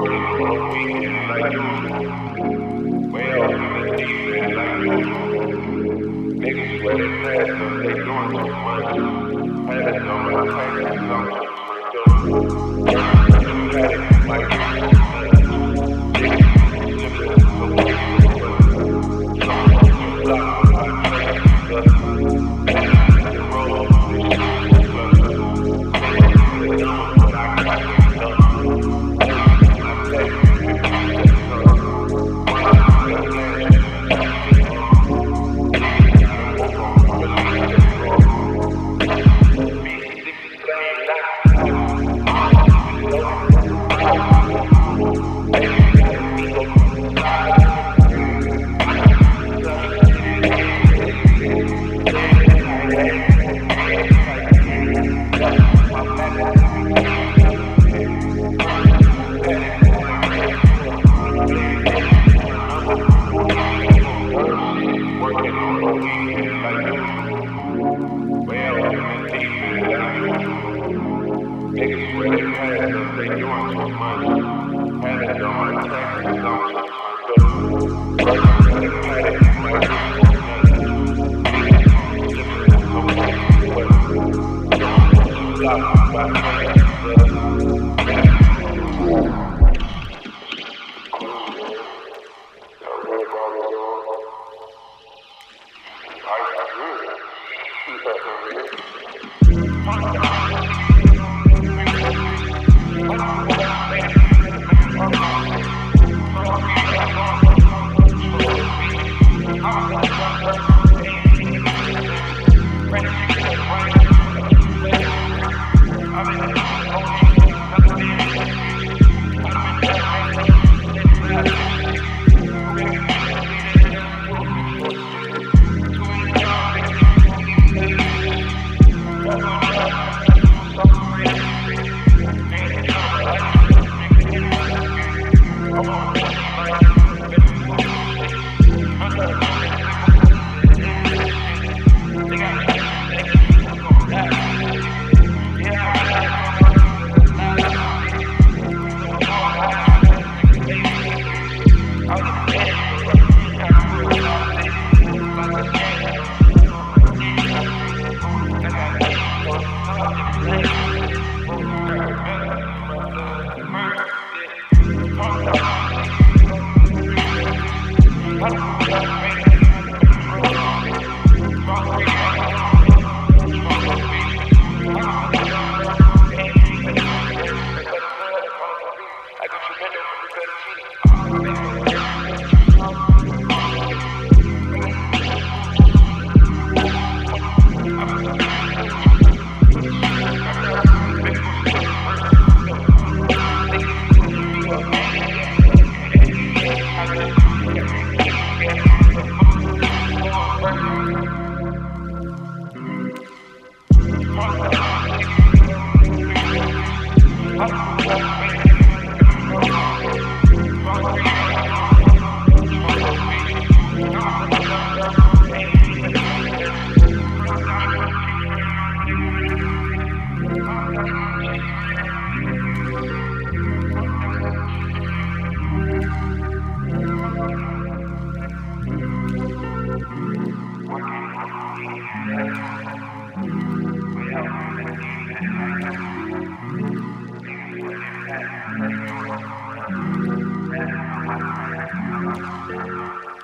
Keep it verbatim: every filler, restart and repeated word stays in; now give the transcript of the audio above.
Working on Lofi like usual. Way off in the deep end like usual. Niggas swear they fast, but they doing too much. Had it on my taxes, I'm just had it like usual. Niggas sipping so easy, but some of them block my taxes. The road is but I got it done. I take niggas swear they fast, but they doing too much. Had it on my taxes, I'm just working at a paddock, like so easy, but don't block my taxes. Thank you.